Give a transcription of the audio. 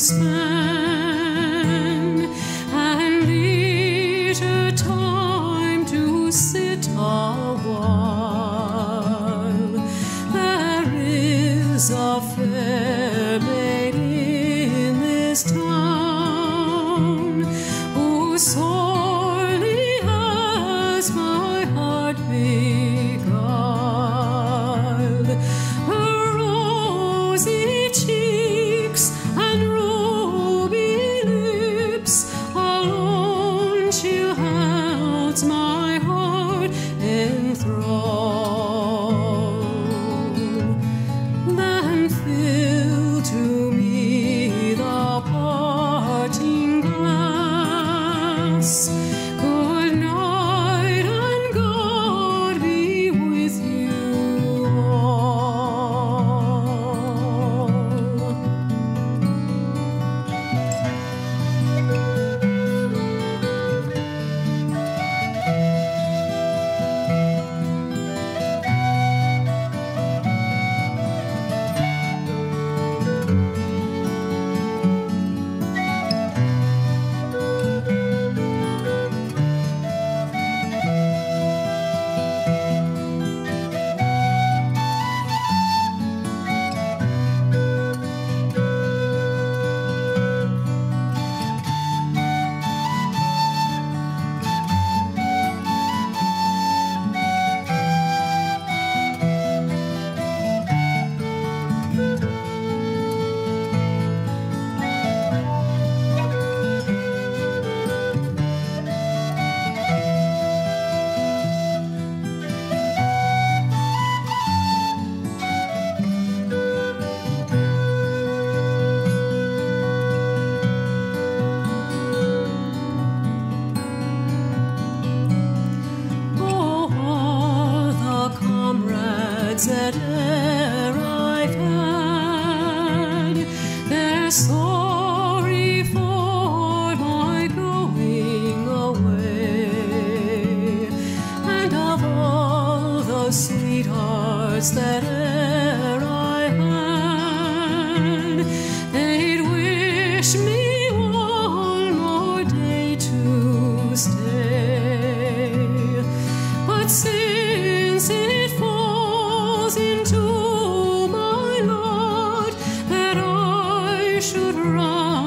spend, and leisure time to sit a while. There is a fair maid in this town who sorely has my heart beguiled. Her rosy cheeks and ruby lips alone she holds my heart in thrall. Then fill to me the parting glass. Good night, and God be with you all. That e'er I've had, they're sorry for my going away, and of all the sweethearts that e'er I had, they'd wish me one more day to stay. But since it falls into my lot that I should run